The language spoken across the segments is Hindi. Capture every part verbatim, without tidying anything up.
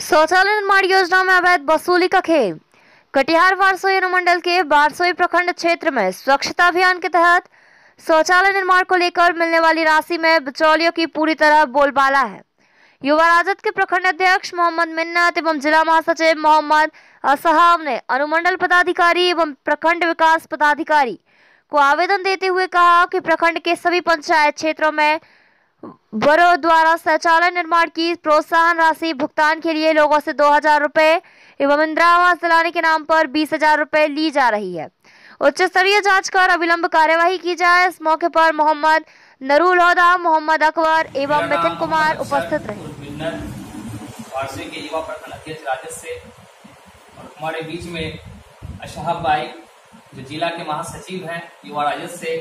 शौचालय निर्माण योजना में अवैध वसूली का खेल। कटिहार वारसोई अनुमंडल के वारसोई प्रखंड क्षेत्र में स्वच्छता अभियान के तहत शौचालय निर्माण को लेकर मिलने वाली राशि में बिचौलियों की पूरी तरह बोलबाला है। युवा राजद के प्रखंड अध्यक्ष मोहम्मद मिन्नत एवं जिला महासचिव मोहम्मद असहाब ने अनुमंडल पदाधिकारी एवं प्रखंड विकास पदाधिकारी को आवेदन देते हुए कहा कि प्रखंड के सभी पंचायत क्षेत्रों में बड़ों द्वारा शौचालय निर्माण की प्रोत्साहन राशि भुगतान के लिए लोगों से दो हजार रुपए एवं इंदिरा आवास दिलाने के नाम पर बीस हजार रुपए ली जा रही है। उच्च स्तरीय जांच कर अविलंब कार्यवाही की जाए। इस मौके पर मोहम्मद नरूल होदा, मोहम्मद अकबर एवं मिथुन कुमार उपस्थित रहे। वारसोई के युवा प्रखंड अध्यक्ष राजद से और हमारे बीच में अशहाब भाई जो जिला के महासचिव हैं युवा राजद से,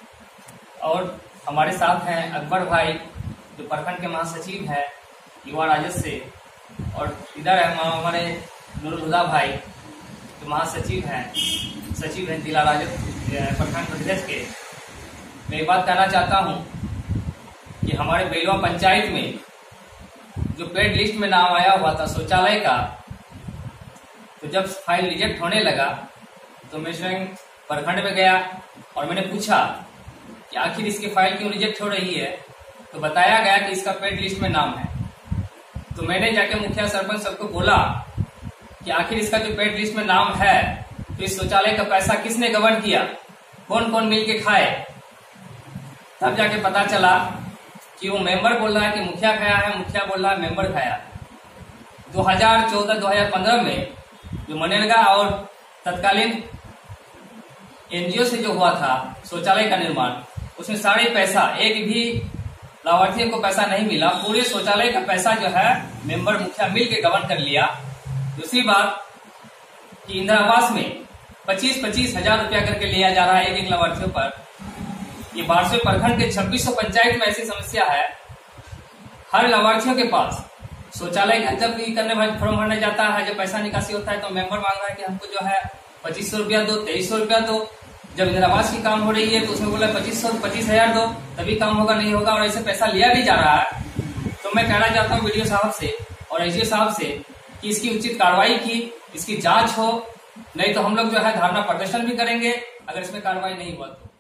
और हमारे साथ हैं अकबर भाई जो प्रखंड के महासचिव हैं युवा राजद से, और इधर है हमारे नूरुल हुदा भाई जो महासचिव हैं सचिव हैं जिला राजद प्रखंड प्रदेश के। मैं ये बात कहना चाहता हूं कि हमारे बेलवा पंचायत में जो पेड लिस्ट में नाम आया हुआ था शौचालय का, तो जब फाइल रिजेक्ट होने लगा तो मैं स्वयं प्रखंड में गया और मैंने पूछा कि आखिर इसकी फाइल क्यों रिजेक्ट हो रही है। तो बताया गया कि इसका पेड लिस्ट में नाम है। तो मैंने जाके मुखिया सरपंच सबको बोला कि आखिर इसका जो पेड लिस्ट में नाम है तो इस शौचालय का पैसा किसने गबन किया, कौन कौन मिल के खाए। तब जाके पता चला कि वो मेंबर बोल रहा है कि मुखिया खाया है, मुखिया बोल रहा है मेंबर खाया। दो हजार चौदह दो हजार पंद्रह में जो मनरेगा और तत्कालीन एनजीओ से जो हुआ था शौचालय का निर्माण, उसमें सारे पैसा एक भी लाभार्थियों को पैसा नहीं मिला। पूरे शौचालय का पैसा जो है मेंबर मुखिया मिल के गबन कर लिया। दूसरी बात कि इंदिरा आवास में पच्चीस पच्चीस हजार रुपया करके लिया जा रहा है एक एक लाभार्थियों पर। ये वारसोई प्रखंड के छब्बीस सौ पंचायत में ऐसी समस्या है। हर लाभार्थियों के पास शौचालय का जब भी करने फॉर्म भरने जाता है, जब पैसा निकासी होता है तो मेंबर मांग रहा है कि हमको जो है पच्चीस सौ रुपया दो, तेईस सौ रुपया दो। जब इंदिरा आवास की काम हो रही है तो उसमें बोला पच्चीस सौ पच्चीस हजार दो, तभी काम होगा, नहीं होगा, और ऐसे पैसा लिया भी जा रहा है। तो मैं कहना चाहता हूँ वीडियो साहब से और एसडीओ साहब से कि इसकी उचित कार्रवाई की, इसकी जांच हो, नहीं तो हम लोग जो है धरना प्रदर्शन भी करेंगे अगर इसमें कार्रवाई नहीं हुआ तो।